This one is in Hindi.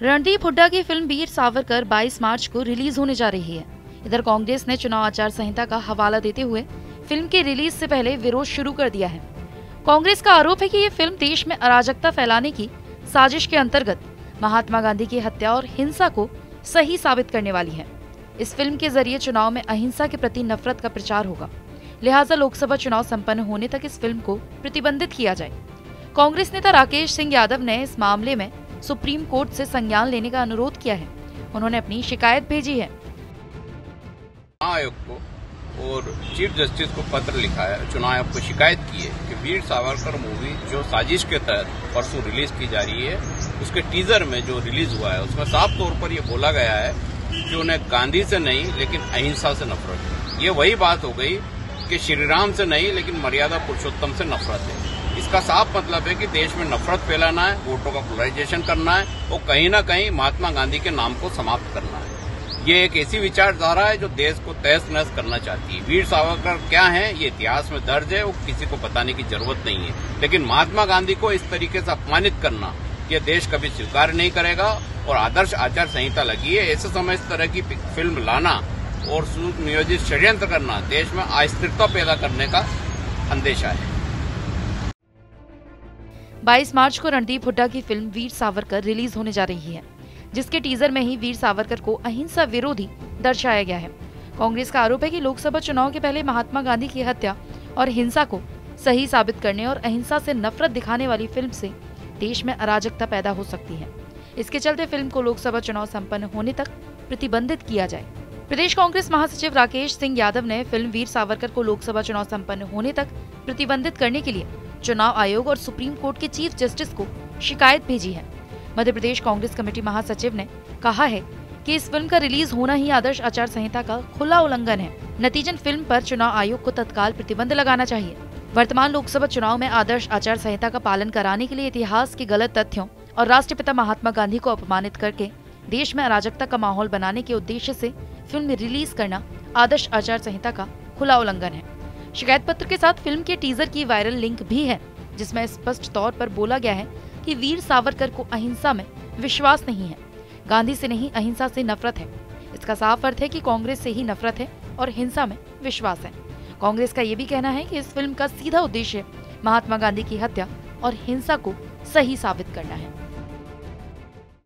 रणदीप हुड्डा की फिल्म वीर सावरकर 22 मार्च को रिलीज होने जा रही है। इधर कांग्रेस ने चुनाव आचार संहिता का हवाला देते हुए फिल्म के रिलीज से पहले विरोध शुरू कर दिया है। कांग्रेस का आरोप है कि ये फिल्म देश में अराजकता फैलाने की साजिश के अंतर्गत महात्मा गांधी की हत्या और हिंसा को सही साबित करने वाली है। इस फिल्म के जरिए चुनाव में अहिंसा के प्रति नफरत का प्रचार होगा, लिहाजा लोकसभा चुनाव संपन्न होने तक इस फिल्म को प्रतिबंधित किया जाए। कांग्रेस नेता राकेश सिंह यादव ने इस मामले में सुप्रीम कोर्ट से संज्ञान लेने का अनुरोध किया है। उन्होंने अपनी शिकायत भेजी है। आयोग को और चीफ जस्टिस को पत्र लिखा है, चुनाव आयोग को शिकायत की है कि वीर सावरकर मूवी जो साजिश के तहत परसों रिलीज की जा रही है, उसके टीजर में जो रिलीज हुआ है उसमें साफ तौर पर यह बोला गया है कि उन्हें गांधी से नहीं लेकिन अहिंसा से नफरत है। ये वही बात हो गई कि श्री राम से नहीं लेकिन मर्यादा पुरुषोत्तम से नफरत है। इसका साफ मतलब है कि देश में नफरत फैलाना है, वोटों का पोलराइजेशन करना है और कहीं न कहीं महात्मा गांधी के नाम को समाप्त करना है। ये एक ऐसी विचारधारा है जो देश को तहस नहस करना चाहती है। वीर सावरकर क्या है ये इतिहास में दर्ज है, वो किसी को बताने की जरूरत नहीं है। लेकिन महात्मा गांधी को इस तरीके से अपमानित करना ये देश कभी स्वीकार नहीं करेगा और आदर्श आचार संहिता लगी है। ऐसे समय इस तरह की फिल्म लाना और सुनियोजित षड्यंत्र करना देश में अस्थिरता पैदा करने का अंदेशा है। 22 मार्च को रणदीप हुड्डा की फिल्म वीर सावरकर रिलीज होने जा रही है, जिसके टीजर में ही वीर सावरकर को अहिंसा विरोधी दर्शाया गया है। कांग्रेस का आरोप है कि लोकसभा चुनाव के पहले महात्मा गांधी की हत्या और हिंसा को सही साबित करने और अहिंसा से नफरत दिखाने वाली फिल्म से देश में अराजकता पैदा हो सकती है। इसके चलते फिल्म को लोकसभा चुनाव संपन्न होने तक प्रतिबंधित किया जाए। प्रदेश कांग्रेस महासचिव राकेश सिंह यादव ने फिल्म वीर सावरकर को लोकसभा चुनाव संपन्न होने तक प्रतिबंधित करने के लिए चुनाव आयोग और सुप्रीम कोर्ट के चीफ जस्टिस को शिकायत भेजी है। मध्य प्रदेश कांग्रेस कमेटी महासचिव ने कहा है कि इस फिल्म का रिलीज होना ही आदर्श आचार संहिता का खुला उल्लंघन है। नतीजन फिल्म पर चुनाव आयोग को तत्काल प्रतिबंध लगाना चाहिए। वर्तमान लोकसभा चुनाव में आदर्श आचार संहिता का पालन कराने के लिए इतिहास के गलत तथ्यों और राष्ट्रपिता महात्मा गांधी को अपमानित करके देश में अराजकता का माहौल बनाने के उद्देश्य से फिल्म रिलीज करना आदर्श आचार संहिता का खुला उल्लंघन है। शिकायत पत्र के साथ फिल्म के टीजर की वायरल लिंक भी है, जिसमें स्पष्ट तौर पर बोला गया है कि वीर सावरकर को अहिंसा में विश्वास नहीं है, गांधी से नहीं अहिंसा से नफरत है। इसका साफ अर्थ है कि कांग्रेस से ही नफरत है और हिंसा में विश्वास है। कांग्रेस का ये भी कहना है कि इस फिल्म का सीधा उद्देश्य महात्मा गांधी की हत्या और हिंसा को सही साबित करना है।